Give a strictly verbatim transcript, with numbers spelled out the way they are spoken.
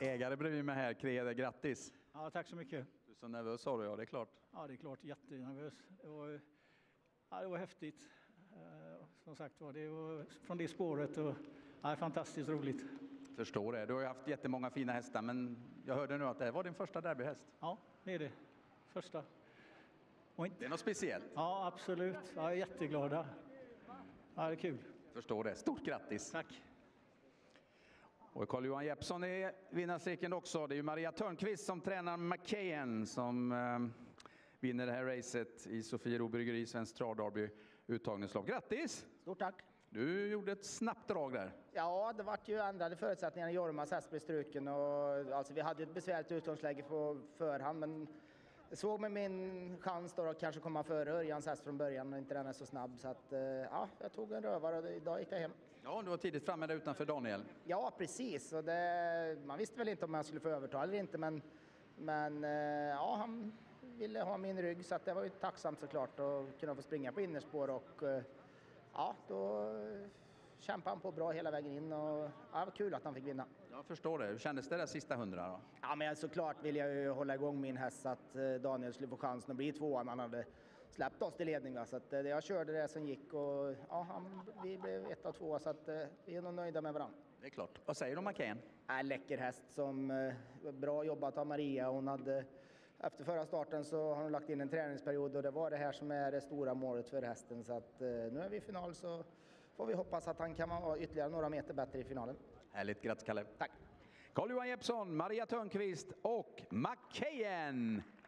Ägare bredvid mig här, Krede, grattis. Ja, tack så mycket. Du är så nervös, sa du, ja, det är klart. Ja, det är klart, jättenervös. Det var, ja, det var häftigt. Eh, som sagt var, det var från det spåret och ja, fantastiskt roligt. Förstår det. Du har ju haft jättemånga fina hästar, men jag hörde nu att det här var din första derbyhäst. Ja, det är det. Första. Och inte... Det är något speciellt. Ja, absolut. Ja, jag är jätteglad. Ja, det är kul. Förstår det. Stort grattis. Tack. Och Carl-Johan Jeppsson är vinnarcirkeln också. Det är ju Maria Törnqvist som tränar McKayen som eh, vinner det här racet i Sofiero Bryggeri, Svensk Travderby uttagningslopp. Grattis! Stort tack! Du gjorde ett snabbt drag där. Ja, det vart ju ändrade förutsättningar när Jormas häst blev struken. Och, alltså, vi hade ett besvärligt utgångsläge på förhand, men jag såg med min chans då att kanske komma före Örjans häst från början och inte den är så snabb. Så att, ja, jag tog en rövare och idag gick jag hem. Ja, du var tidigt framme där utanför Daniel. Ja, precis. Och det, man visste väl inte om jag skulle få överta eller inte, men, men ja, han ville ha min rygg så att det var ju tacksamt såklart att kunna få springa på innerspår och ja, då kämpade han på bra hela vägen in och ja, det var kul att han fick vinna. Jag förstår det. Hur kändes det där sista hundra då? Ja, men såklart vill jag ju hålla igång min häst så att Daniel skulle få chansen att bli tvåan. Han hade släppt oss till ledning. Va? Så att jag körde det som gick och ja, han, vi blev ett av två så att vi är nog nöjda med varandra. Det är klart. Vad säger du om McKayen? Äh, läcker häst som bra jobbat av Maria. Hon hade, efter förra starten så har hon lagt in en träningsperiod och det var det här som är det stora målet för hästen. Så att nu är vi i final så får vi hoppas att han kan vara ytterligare några meter bättre i finalen. Härligt, grattis Kalle. Tack. Carl-Johan Jeppsson, Maria Törnqvist och McKayen.